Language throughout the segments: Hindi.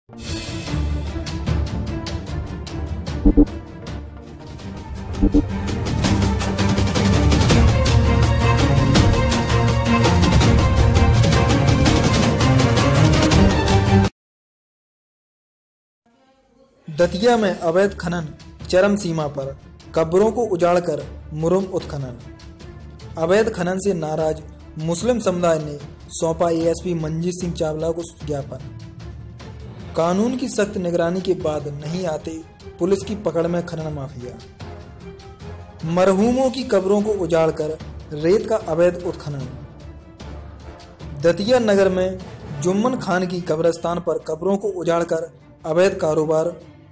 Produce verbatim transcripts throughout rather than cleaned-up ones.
दतिया में अवैध खनन चरम सीमा पर, कब्रों को उजाड़कर मुरुम उत्खनन। अवैध खनन से नाराज मुस्लिम समुदाय ने सौंपा एएसपी मंजीत सिंह चावला को ज्ञापन। कानून की सख्त निगरानी के बाद नहीं आते पुलिस की पकड़ में खनन माफिया। मरहूमों की कब्रों को उजाड़कर रेत का अवैध उत्खनन। दतिया नगर में जुम्मन खान की कब्रिस्तान पर कब्रों को उजाड़कर अवैध कारोबार।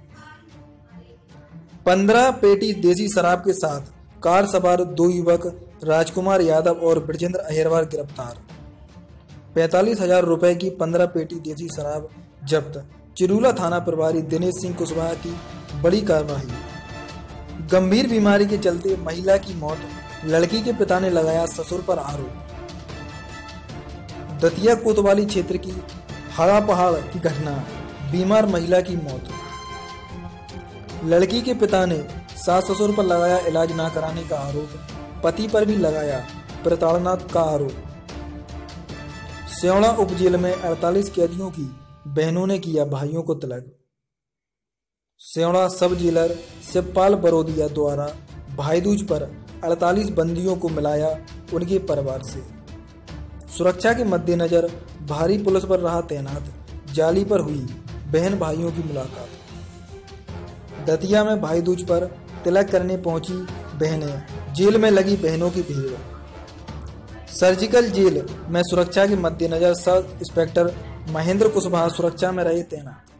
पंद्रह पेटी देसी शराब के साथ कार सवार दो युवक राजकुमार यादव और ब्रजेंद्र अहिरवार गिरफ्तार। पैंतालीस हजार रुपए की पंद्रह पेटी देसी शराब जब्त। चिरूला थाना प्रभारी दिनेश सिंह कुशवाहा की बड़ी कार्रवाई। गंभीर बीमारी के चलते महिला की मौत, लड़की के पिता ने लगाया ससुर पर आरोप। दतिया कोतवाली क्षेत्र की हरा पहाड़ की घटना, बीमार महिला की मौत। लड़की के पिता ने सास ससुर पर लगाया इलाज न कराने का आरोप, पति पर भी लगाया प्रताड़ना का आरोप। स्योड़ा उप जेल में अड़तालीस कैदियों की बहनों ने किया भाइयों को तलब। स्योड़ा सब जेलर शिवपाल बरोदिया द्वारा भाईदूज पर अड़तालीस बंदियों को मिलाया उनके परिवार से। सुरक्षा के मद्देनजर भारी पुलिस पर रहा तैनात, जाली पर हुई बहन भाइयों की मुलाकात। दतिया में भाईदूज पर तिलक करने पहुंची बहनें, जेल में लगी बहनों की भीड़। सर्जिकल जेल में सुरक्षा के मद्देनजर सब इंस्पेक्टर महेंद्र कुशवाहा सुरक्षा में रहे तैनात।